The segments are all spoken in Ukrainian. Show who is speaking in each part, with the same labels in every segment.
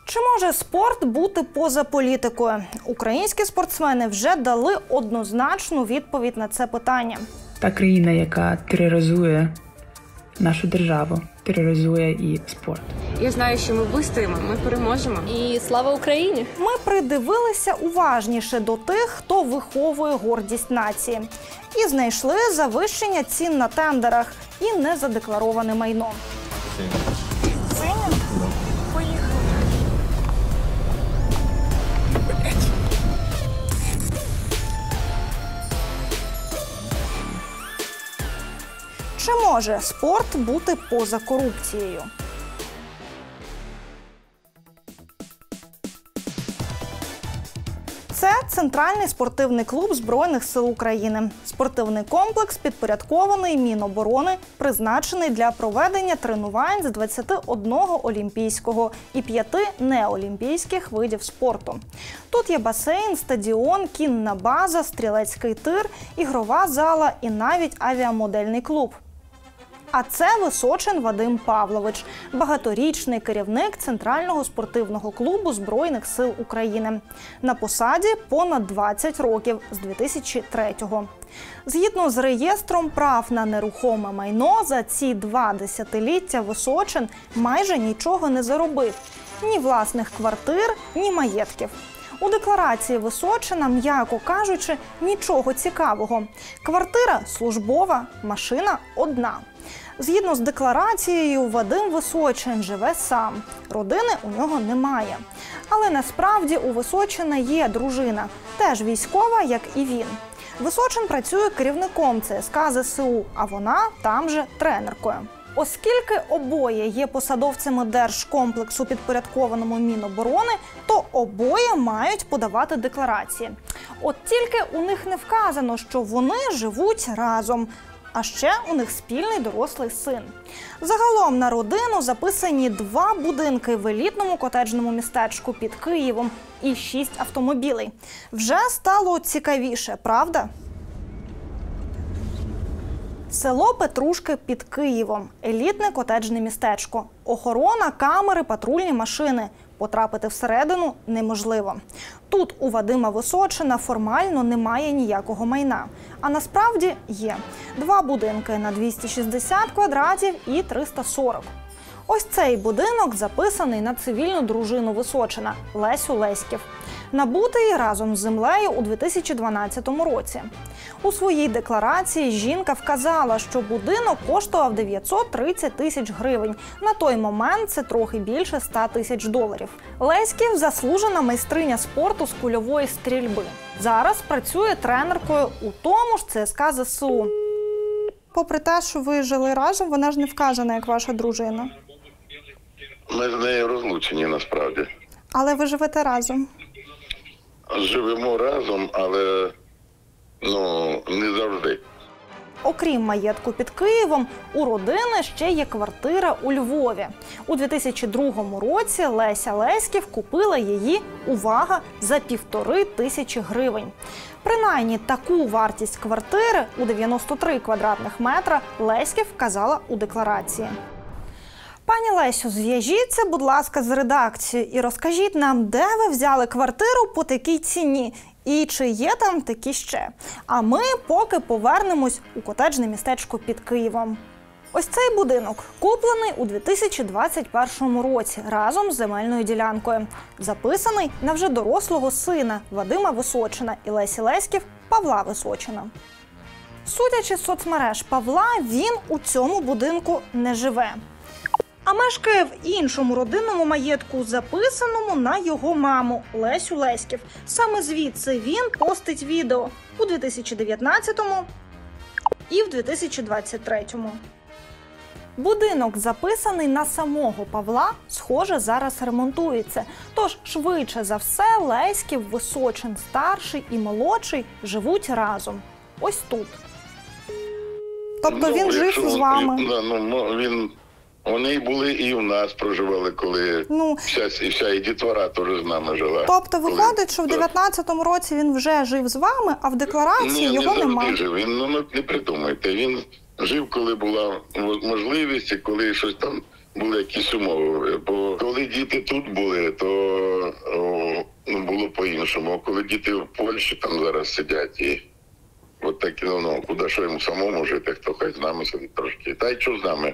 Speaker 1: Чи може спорт бути поза політикою? Українські спортсмени вже дали однозначну відповідь на це питання.
Speaker 2: Та країна, яка тероризує нашу державу, тероризує і спорт.
Speaker 3: Я знаю, що ми вистоїмо, ми переможемо.
Speaker 4: І слава Україні!
Speaker 1: Ми придивилися уважніше до тих, хто виховує гордість нації. І знайшли завищення цін на тендерах і незадеклароване майно. Чи може спорт бути поза корупцією? Це Центральний спортивний клуб Збройних сил України. Спортивний комплекс підпорядкований Міноборони, призначений для проведення тренувань з 21 олімпійського і 5 неолімпійських видів спорту. Тут є басейн, стадіон, кінна база, стрілецький тир, ігрова зала і навіть авіамодельний клуб. А це Височин Вадим Павлович, багаторічний керівник Центрального спортивного клубу Збройних сил України. На посаді понад 20 років, з 2003-го. Згідно з реєстром прав на нерухоме майно, за ці 2 десятиліття Височин майже нічого не заробив. Ні власних квартир, ні маєтків. У декларації Височина, м'яко кажучи, нічого цікавого. Квартира – службова, машина – одна. Згідно з декларацією, Вадим Височин живе сам. Родини у нього немає. Але насправді у Височина є дружина, теж військова, як і він. Височин працює керівником ЦСК ЗСУ, а вона там же тренеркою. Оскільки обоє є посадовцями держкомплексу, підпорядкованому Міноборони, то обоє мають подавати декларації. От тільки у них не вказано, що вони живуть разом. А ще у них спільний дорослий син. Загалом на родину записані 2 будинки в елітному котеджному містечку під Києвом і 6 автомобілей. Вже стало цікавіше, правда? Село Петрушки під Києвом. Елітне котеджне містечко. Охорона, камери, патрульні машини. Потрапити всередину неможливо. Тут у Вадима Височина формально немає ніякого майна. А насправді є. 2 будинки на 260 квадратів і 340. Ось цей будинок записаний на цивільну дружину Височина – Лесю Леськів. Набутий разом з землею у 2012 році. У своїй декларації жінка вказала, що будинок коштував 930 тисяч гривень. На той момент це трохи більше 100 тисяч доларів. Леськів – заслужена майстриня спорту з кульової стрільби. Зараз працює тренеркою у тому ж ЦСК ЗСУ. Попри те, що ви жили разом, вона ж не вказана як ваша дружина.
Speaker 5: Ми з нею розлучені насправді.
Speaker 1: Але ви живете разом?
Speaker 5: Живемо разом, але не завжди.
Speaker 1: Окрім маєтку під Києвом, у родини ще є квартира у Львові. У 2002 році Леся Леськів купила її, увага, за 1500 гривень. Принаймні таку вартість квартири у 93 квадратних метра Леськів вказала у декларації. Пані Лесю, зв'яжіться, будь ласка, з редакцією і розкажіть нам, де ви взяли квартиру по такій ціні і чи є там такі ще. А ми поки повернемось у котеджне містечко під Києвом. Ось цей будинок куплений у 2021 році разом з земельною ділянкою. Записаний на вже дорослого сина Вадима Височина і Лесі Леськів Павла Височина. Судячи з соцмереж Павла, він у цьому будинку не живе. А мешкає в іншому родинному маєтку, записаному на його маму Лесю Леськів. Саме звідси він постить відео у 2019-му і в 2023-му. Будинок, записаний на самого Павла, схоже, зараз ремонтується. Тож, швидше за все, Леськів, Височин старший і молодший живуть разом. Ось тут. Тобто він жив з вами?
Speaker 5: Вони були і в нас проживали, коли вся і дітвора теж з нами жила.
Speaker 1: Тобто виходить, що в 19-му році він вже жив з вами, а в декларації його немає?
Speaker 5: Ні, не завжди жив. Він, не придумайте. Він жив, коли була можливість, і коли щось там були якісь умови. Бо коли діти тут були, то було по-іншому. А коли діти в Польщі там зараз сидять і от такі, куди що йому самому жити, хто хай з нами сидить трошки. Та й що з нами?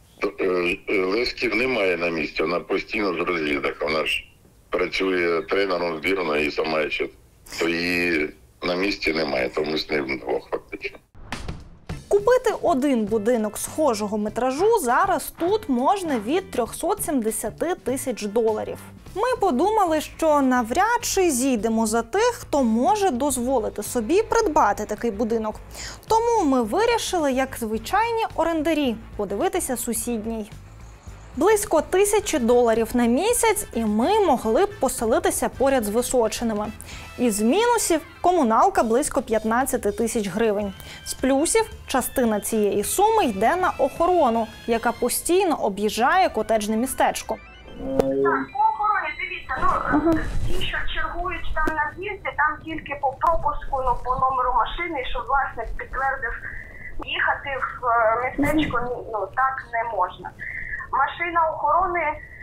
Speaker 5: Леськів немає на місці, вона постійно в роз'їздах. Вона ж працює тренером збірної і сама ще. То її на місці немає, тому з ним двох фактично.
Speaker 1: Купити один будинок схожого метражу зараз тут можна від 370 тисяч доларів. Ми подумали, що навряд чи зійдемо за тих, хто може дозволити собі придбати такий будинок. Тому ми вирішили, як звичайні орендарі, подивитися сусідній. Близько $1000 на місяць, і ми могли б поселитися поряд з Височинами. Із мінусів – комуналка близько 15 тисяч гривень. З плюсів – частина цієї суми йде на охорону, яка постійно об'їжджає котеджне містечко.
Speaker 4: По охороні, дивіться, ті, що чергують там на в'їзді, там тільки по пропуску, по номеру машини, щоб власник підтвердив, їхати в містечко, так не можна. Машина охорони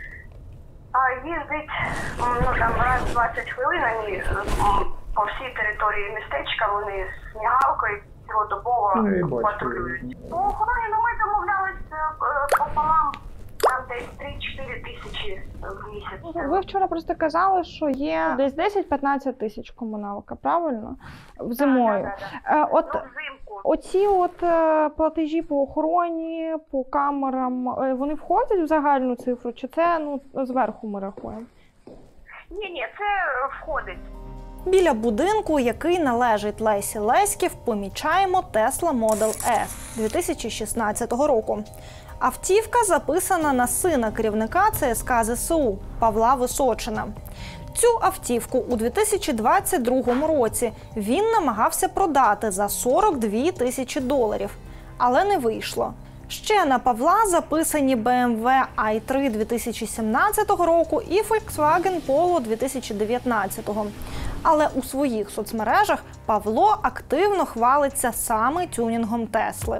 Speaker 4: їздить там раз в 20 хвилин, вони по всій території містечка, вони з мігалкою цілодобово патрулюють. По охороні ми домовлялися пополам, там десь 3-4 тисячі в місяць.
Speaker 6: Ви вчора просто казали, що є десь 10-15 тисяч комуналка, правильно? Зимою.
Speaker 4: Взимку.
Speaker 6: Оці платежі по охороні, по камерам, вони входять в загальну цифру, чи це зверху ми рахуємо?
Speaker 4: Ні, це входить.
Speaker 1: Біля будинку, який належить Лесі Леськів, помічаємо Tesla Model S 2016 року. Автівка записана на сина керівника ЦСКА ЗСУ Павла Височина. Цю автівку у 2022 році він намагався продати за $42 тисячі, але не вийшло. Ще на Павла записані BMW i3 2017 року і Volkswagen Polo 2019. Але у своїх соцмережах Павло активно хвалиться саме тюнінгом Тесли.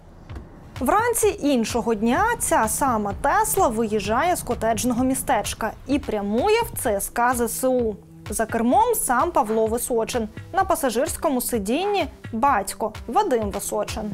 Speaker 1: Вранці іншого дня ця сама Тесла виїжджає з котеджного містечка і прямує в ЦСКА ЗСУ. За кермом сам Павло Височин. На пасажирському сидінні – батько Вадим Височин.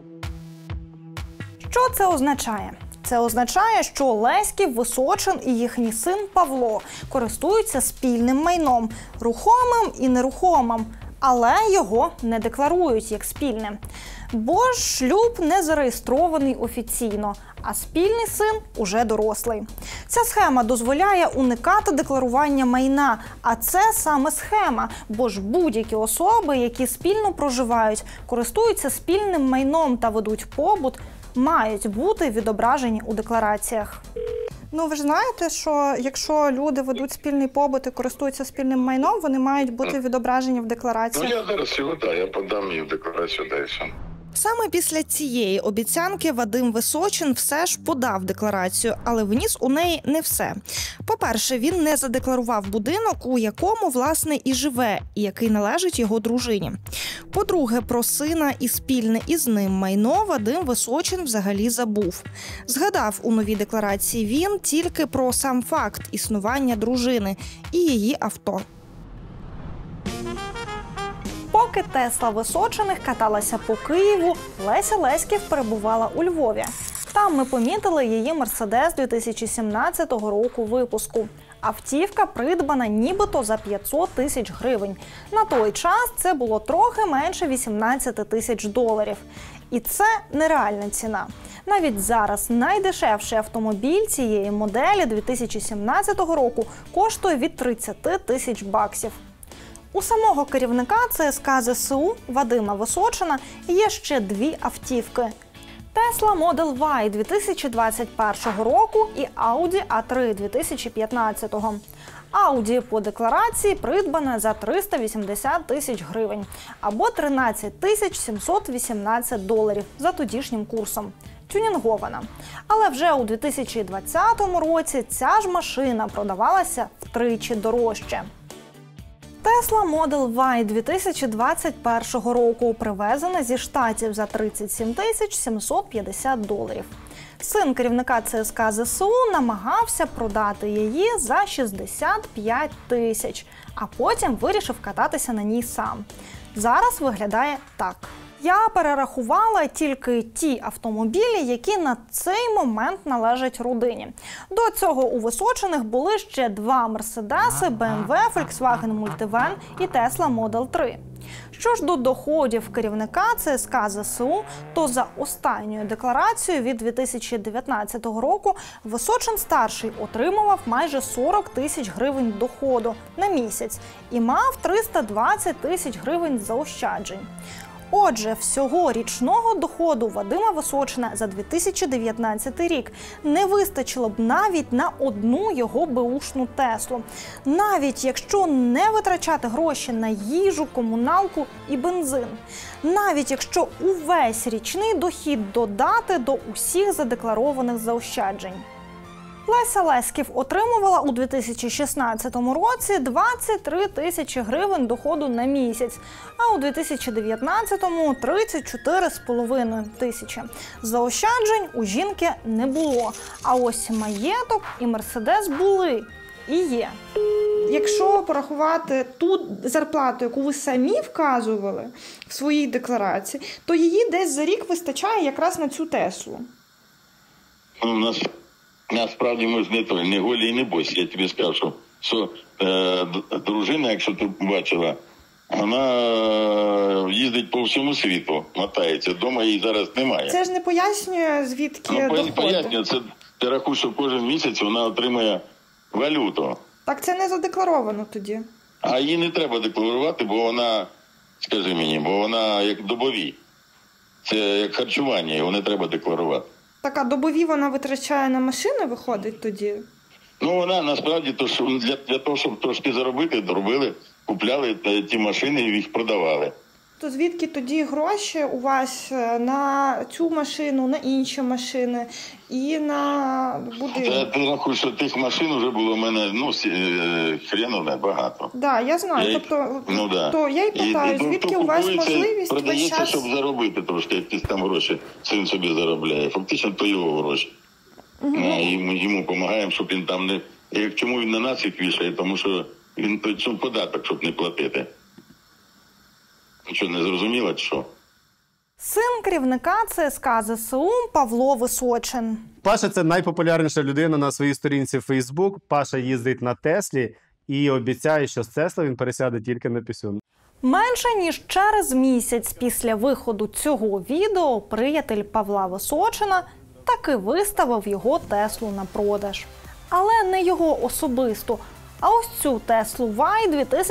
Speaker 1: Що це означає? Це означає, що Леськів, Височин і їхній син Павло користуються спільним майном – рухомим і нерухомим, але його не декларують як спільне. Бо ж шлюб не зареєстрований офіційно, а спільний син уже дорослий. Ця схема дозволяє уникати декларування майна, а це саме схема, бо ж будь-які особи, які спільно проживають, користуються спільним майном та ведуть побут, мають бути відображені у деклараціях. Ви ж знаєте, що якщо люди ведуть спільний побут і користуються спільним майном, вони мають бути відображені в деклараціях.
Speaker 5: Я зараз я подам її в декларацію, дай все.
Speaker 1: Саме після цієї обіцянки Вадим Височин все ж подав декларацію, але вніс у неї не все. По-перше, він не задекларував будинок, у якому, власне, і живе, і який належить його дружині. По-друге, про сина і спільне із ним майно Вадим Височин взагалі забув. Згадав у новій декларації він тільки про сам факт існування дружини і її авто. Поки Тесла Височиних каталася по Києву, Леся Леськів перебувала у Львові. Там ми помітили її Мерседес 2017 року випуску. Автівка придбана нібито за 500 тисяч гривень. На той час це було трохи менше 18 тисяч доларів. І це нереальна ціна. Навіть зараз найдешевший автомобіль цієї моделі 2017 року коштує від 30 тисяч баксів. У самого керівника ЦСКА ЗСУ Вадима Височина є ще дві автівки. Tesla Model Y 2021 року і Audi A3 2015. Audi по декларації придбана за 380 тисяч гривень або 13 тисяч 718 доларів за тодішнім курсом. Тюнінгована. Але вже у 2020 році ця ж машина продавалася втричі дорожче. Tesla Model Y 2021 року привезена зі Штатів за 37 тисяч 750 доларів. Син керівника ЦСКА ЗСУ намагався продати її за 65 тисяч, а потім вирішив кататися на ній сам. Зараз виглядає так. Я перерахувала тільки ті автомобілі, які на цей момент належать родині. До цього у Височиних були ще 2 Мерседеси, BMW, Volkswagen Multivan і Tesla Model 3. Що ж до доходів керівника ЦСКА ЗСУ, то за останньою декларацією від 2019 року Височин-старший отримував майже 40 тисяч гривень доходу на місяць і мав 320 тисяч гривень заощаджень. Отже, всього річного доходу Вадима Височина за 2019 рік не вистачило б навіть на одну його беушну Теслу. Навіть якщо не витрачати гроші на їжу, комуналку і бензин. Навіть якщо увесь річний дохід додати до усіх задекларованих заощаджень. Леся Леськів отримувала у 2016 році 23 тисячі гривень доходу на місяць, а у 2019-му – 34,5 тисячі. Заощаджень у жінки не було, а ось маєток і Мерседес були і є.
Speaker 6: Якщо порахувати ту зарплату, яку ви самі вказували в своїй декларації, то її десь за рік вистачає якраз на цю Теслу.
Speaker 5: Насправді ми ж не голі і не босі. Я тобі скажу, що дружина, якщо ти бачила, вона їздить по всьому світу, мотається. Дома її зараз немає.
Speaker 6: Це ж не пояснює, звідки доходи.
Speaker 5: Пояснює. Це ти рахуєш, що кожен місяць вона отримує валюту.
Speaker 6: Так це не задекларовано тоді.
Speaker 5: А її не треба декларувати, бо вона, скажи мені, бо вона як добові. Це як харчування, його не треба декларувати.
Speaker 6: Так, а добові вона витрачає на машини, виходить тоді?
Speaker 5: Ну, вона насправді для того, щоб трошки заробити, купляли ті машини і їх продавали.
Speaker 6: То звідки тоді гроші у вас на цю машину, на інші машини і на будинок?
Speaker 5: Ти рахуєш, що тих машин вже було в мене, хренове багато.
Speaker 6: Так, да, я знаю. То я й питаю, звідки у вас можливість
Speaker 5: продається,
Speaker 6: весь час...
Speaker 5: щоб заробити трошки, якісь там гроші син собі заробляє. Фактично, то його гроші. Йому допомагаємо, щоб він там не... Чому він на нас їх вішає? Тому що він податок, щоб не платити. Що, не зрозуміло, чи що?
Speaker 1: Син керівника ЦСКА ЗСУ Павло Височин.
Speaker 7: Паша – це найпопулярніша людина на своїй сторінці в Facebook. Паша їздить на Теслі і обіцяє, що з Тесла він пересяде тільки на пісюн.
Speaker 1: Менше ніж через місяць після виходу цього відео приятель Павла Височина таки виставив його Теслу на продаж. Але не його особисто, а ось цю Теслу Y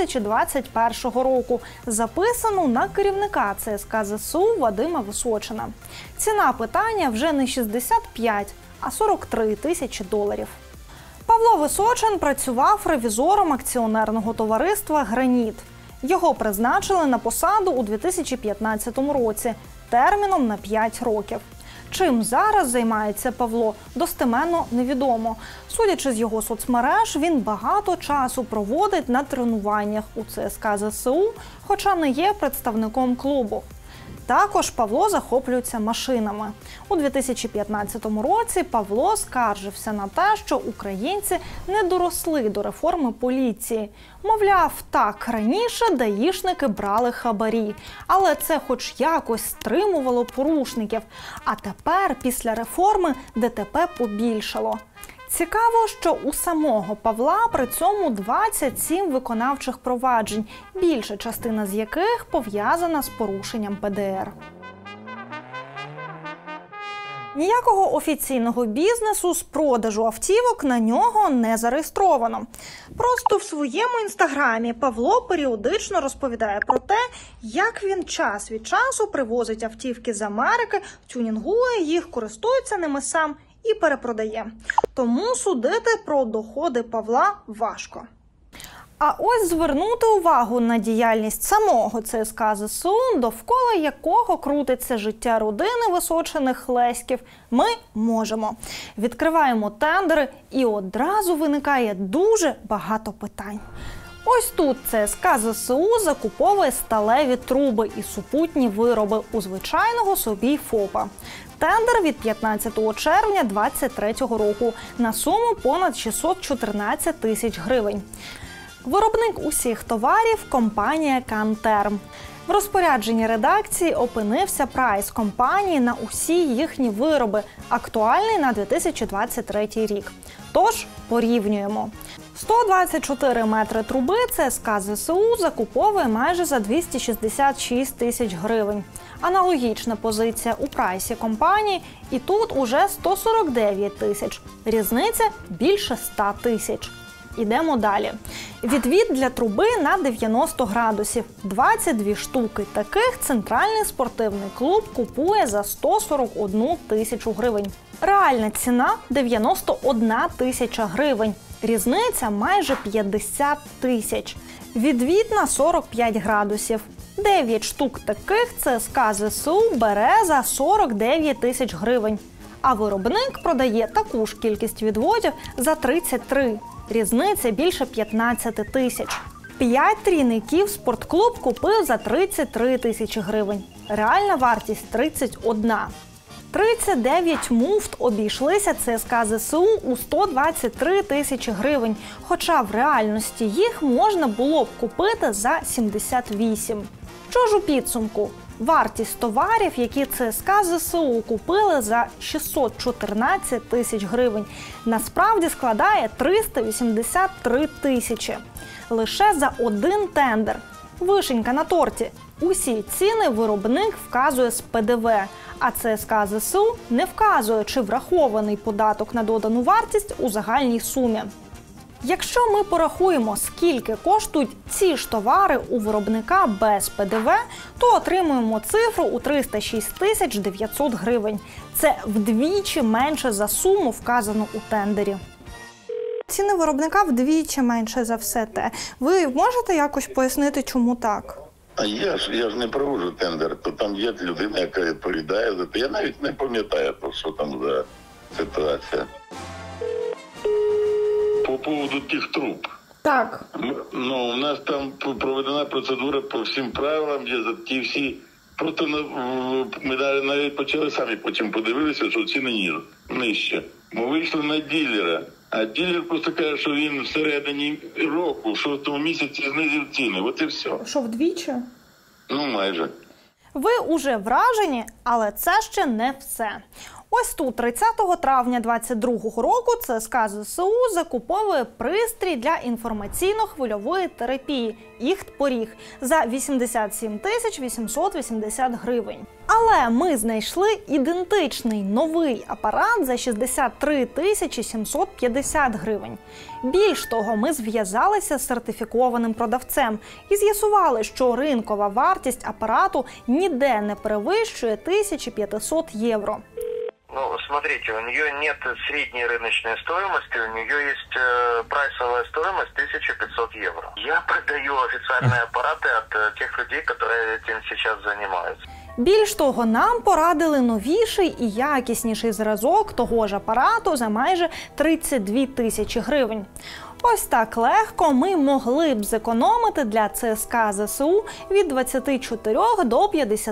Speaker 1: 2021 року, записану на керівника ЦСКА ЗСУ Вадима Височина. Ціна питання вже не 65, а 43 тисячі доларів. Павло Височин працював ревізором акціонерного товариства «Граніт». Його призначили на посаду у 2015 році, терміном на 5 років. Чим зараз займається Павло, достеменно невідомо. Судячи з його соцмереж, він багато часу проводить на тренуваннях у ЦСКА ЗСУ, хоча не є представником клубу. Також Павло захоплюється машинами. У 2015 році Павло скаржився на те, що українці не доросли до реформи поліції. Мовляв, так, раніше даїшники брали хабарі, але це хоч якось стримувало порушників. А тепер, після реформи, ДТП побільшало. Цікаво, що у самого Павла при цьому 27 виконавчих проваджень, більша частина з яких пов'язана з порушенням ПДР. Ніякого офіційного бізнесу з продажу автівок на нього не зареєстровано. Просто в своєму інстаграмі Павло періодично розповідає про те, як він час від часу привозить автівки з Америки, тюнінгує їх, користується ними сам і перепродає. Тому судити про доходи Павла важко. А ось звернути увагу на діяльність самого ЦСКА ЗСУ, довкола якого крутиться життя родини Височиних Леськів, ми можемо. Відкриваємо тендери і одразу виникає дуже багато питань. Ось тут ЦСКА ЗСУ закуповує сталеві труби і супутні вироби у звичайного собі ФОПа. тендер від 15 червня 2023 року на суму понад 614 тисяч гривень. Виробник усіх товарів – компанія «Кантерм». В розпорядженні редакції опинився прайс компанії на усі їхні вироби, актуальний на 2023 рік. Тож, порівнюємо. 124 метри труби ЦСК ЗСУ закуповує майже за 266 тисяч гривень. Аналогічна позиція у прайсі компанії, і тут уже 149 тисяч. Різниця більше 100 тисяч. Ідемо далі. Відвід для труби на 90 градусів. 22 штуки. Таких центральний спортивний клуб купує за 141 тисячу гривень. Реальна ціна – 91 тисяча гривень. Різниця майже 50 тисяч. Відвід на 45 градусів. 9 штук таких ЦСК ЗСУ бере за 49 тисяч гривень. А виробник продає таку ж кількість відводів за 33. Різниця більше 15 тисяч. 5 трійників спортклуб купив за 33 тисячі гривень. Реальна вартість – 31. 39 муфт обійшлися ЦСК ЗСУ у 123 тисячі гривень, хоча в реальності їх можна було б купити за 78. Що ж у підсумку? Вартість товарів, які ЦСК ЗСУ купили за 614 тисяч гривень, насправді складає 383 тисячі. Лише за один тендер. Вишенька на торті. Усі ціни виробник вказує з ПДВ, а ЦСК ЗСУ не вказує, чи врахований податок на додану вартість у загальній сумі. Якщо ми порахуємо, скільки коштують ці ж товари у виробника без ПДВ, то отримуємо цифру у 306 тисяч 900 гривень. Це вдвічі менше за суму, вказану у тендері.
Speaker 6: Ціни виробника вдвічі менше за все те. Ви можете якось пояснити, чому так?
Speaker 5: А я ж не проводжу тендер, то там є людина, яка відповідає за те. Я навіть не пам'ятаю, що там за ситуація. По поводу тих труб.
Speaker 6: Так.
Speaker 5: Ну, у нас там проведена процедура по всім правилам, є за ті всі. Просто ми навіть почали самі, потім подивилися, що ціни нижче. Ми вийшли на дилера, а дилер просто каже, що він всередині року, в 6-му місяці знизив ціни. От і все.
Speaker 6: Що, вдвічі?
Speaker 5: Ну, майже.
Speaker 1: Ви уже вражені, але це ще не все. Ось тут 30 травня 2022 року ЦСК ЗСУ закуповує пристрій для інформаційно-хвильової терапії «Іхт-Поріг» за 87 тисяч 880 гривень. Але ми знайшли ідентичний новий апарат за 63 тисячі 750 гривень. Більш того, ми зв'язалися з сертифікованим продавцем і з'ясували, що ринкова вартість апарату ніде не перевищує 1500 євро.
Speaker 8: Ну, смотрите, у нее нет средней рыночной стоимости, у нее есть прайсовая стоимость 1500 евро. Я продаю официальные аппараты от тех людей, которые этим сейчас занимаются.
Speaker 1: Більш того, нам порадили новіший і якісніший зразок того ж апарату за майже 32 тисячі гривень. Ось так легко ми могли б зекономити для ЦСК ЗСУ від 24 до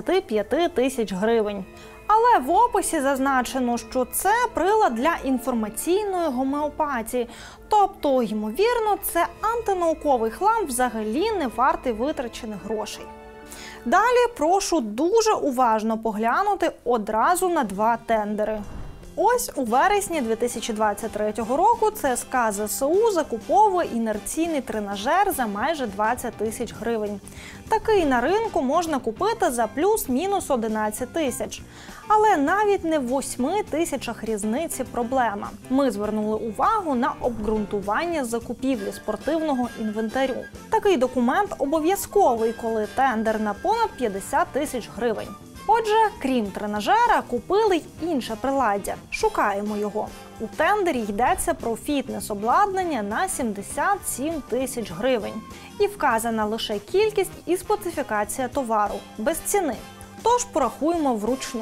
Speaker 1: 55 тисяч гривень. Але в описі зазначено, що це прилад для інформаційної гомеопатії. Тобто, ймовірно, це антинауковий хлам взагалі не вартий витрачених грошей. Далі прошу дуже уважно поглянути одразу на два тендери. Ось у вересні 2023 року ЦСК ЗСУ закуповує інерційний тренажер за майже 20 тисяч гривень. Такий на ринку можна купити за плюс-мінус 11 тисяч. Але навіть не в 8 тисячах різниці проблема. Ми звернули увагу на обґрунтування закупівлі спортивного інвентарю. Такий документ обов'язковий, коли тендер на понад 50 тисяч гривень. Отже, крім тренажера, купили й інше приладдя. Шукаємо його. У тендері йдеться про фітнес-обладнання на 77 тисяч гривень. І вказана лише кількість і специфікація товару, без ціни. Тож порахуємо вручну.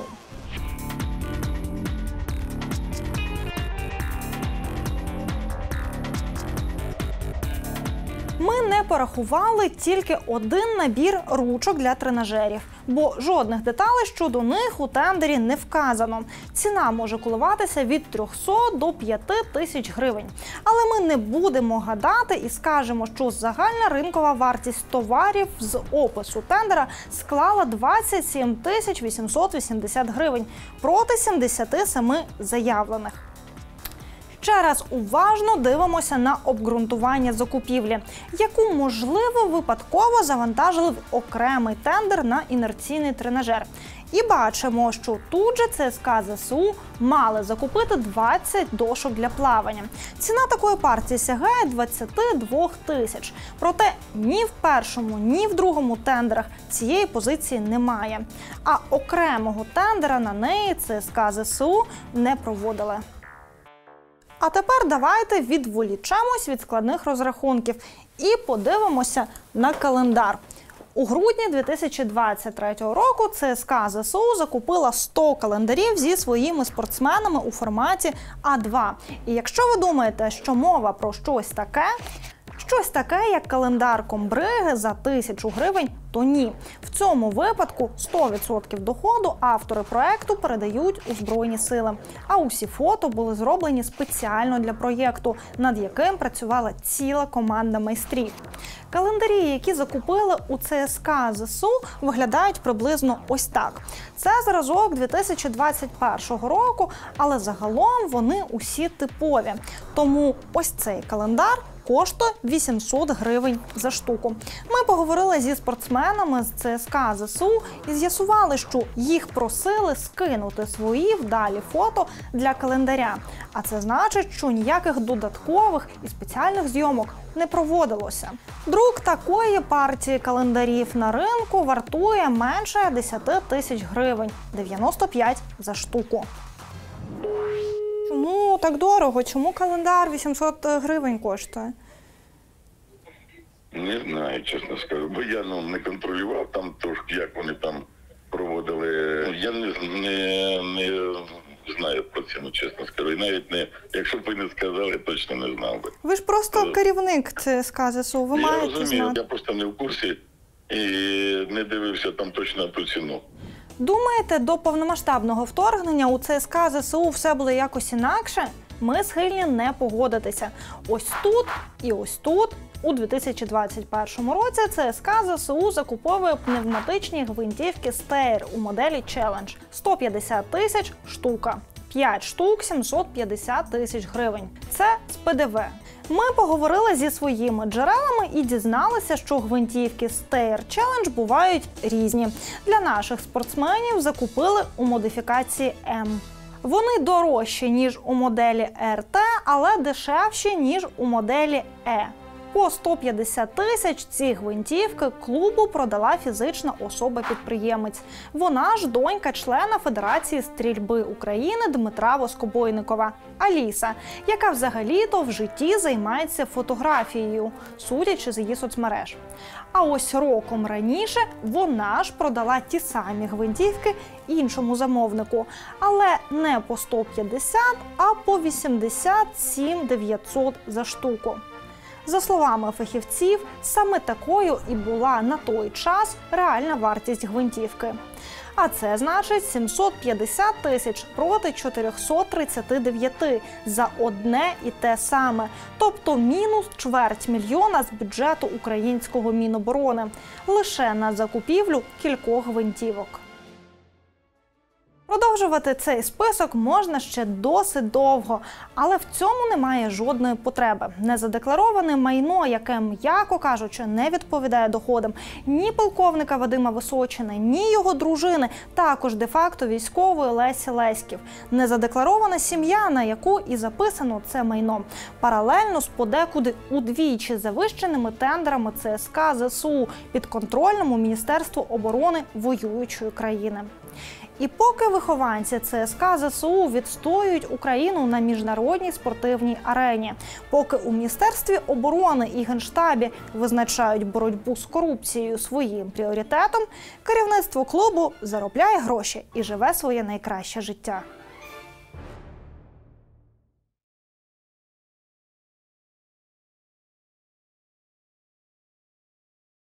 Speaker 1: Ми не порахували тільки один набір ручок для тренажерів, бо жодних деталей щодо них у тендері не вказано. Ціна може коливатися від 300 до 5 тисяч гривень. Але ми не будемо гадати і скажемо, що загальна ринкова вартість товарів з опису тендера склала 27 тисяч 880 гривень проти 77 заявлених. Ще раз уважно дивимося на обґрунтування закупівлі, яку, можливо, випадково завантажили в окремий тендер на інерційний тренажер. І бачимо, що тут же ЦСКА ЗСУ мали закупити 20 дошок для плавання. Ціна такої партії сягає 22 тисяч. Проте ні в першому, ні в другому тендерах цієї позиції немає. А окремого тендера на неї ЦСКА ЗСУ не проводили. А тепер давайте відволічемось від складних розрахунків і подивимося на календар. У грудні 2023 року ЦСКА ЗСУ закупила 100 календарів зі своїми спортсменами у форматі А2. І якщо ви думаєте, що мова про щось таке, як календар комбриги за 1000 гривень, то ні. В цьому випадку 100% доходу автори проекту передають у Збройні сили. А усі фото були зроблені спеціально для проєкту, над яким працювала ціла команда майстрів. Календарі, які закупили у ЦСКА ЗСУ, виглядають приблизно ось так. Це зразок 2021 року, але загалом вони усі типові. Тому ось цей календар коштує 800 гривень за штуку. Ми поговорили зі спортсменами з ЦСКА ЗСУ і з'ясували, що їх просили скинути свої вдалі фото для календаря. А це значить, що ніяких додаткових і спеціальних зйомок не проводилося. Друк такої партії календарів на ринку вартує менше 10 тисяч гривень – 95 за штуку. Чому так дорого? Чому календар 800 гривень коштує?
Speaker 5: Не знаю, чесно скажу, бо я не контролював там трошки, як вони там проводили. Я не знаю про ціну, чесно скажу. І навіть якщо б ви не сказали, точно не знав би.
Speaker 1: Ви ж просто керівник ЦСКА ЗСУ, ви маєте знати. Я розумію,
Speaker 5: я просто не в курсі і не дивився там точно ту ціну.
Speaker 1: Думаєте, до повномасштабного вторгнення у ЦСКА ЗСУ все було якось інакше? Ми схильні не погодитися. Ось тут і ось тут у 2021 році ЦСКА ЗСУ закуповує пневматичні гвинтівки Steyr у моделі Challenge. 150 тисяч штука. 5 штук – 750 тисяч гривень. Це з ПДВ. Ми поговорили зі своїми джерелами і дізналися, що гвинтівки Steyr Challenge бувають різні. Для наших спортсменів закупили у модифікації М. Вони дорожчі, ніж у моделі РТ, але дешевші, ніж у моделі Е. По 150 тисяч ці гвинтівки клубу продала фізична особа-підприємець. Вона ж донька члена Федерації стрільби України Дмитра Воскобойникова – Аліса, яка взагалі-то в житті займається фотографією, судячи з її соцмереж. А ось роком раніше вона ж продала ті самі гвинтівки іншому замовнику, але не по 150, а по 87 900 за штуку. За словами фахівців, саме такою і була на той час реальна вартість гвинтівки. А це значить 750 тисяч проти 439 за одне і те саме. Тобто мінус $250 000 з бюджету українського Міноборони. Лише на закупівлю кількох гвинтівок. Продовжувати цей список можна ще досить довго, але в цьому немає жодної потреби. Незадеклароване майно, яке, м'яко кажучи, не відповідає доходам ні полковника Вадима Височина, ні його дружини, також де-факто військової Лесі Леськів. Незадекларована сім'я, на яку і записано це майно. Паралельно з подекуди удвічі завищеними тендерами ЦСКА ЗСУ підконтрольному Міністерству оборони воюючої країни. І поки вихованці ЦСКА ЗСУ відстоюють Україну на міжнародній спортивній арені, поки у Міністерстві оборони і Генштабі визначають боротьбу з корупцією своїм пріоритетом, керівництво клубу заробляє гроші і живе своє найкраще життя.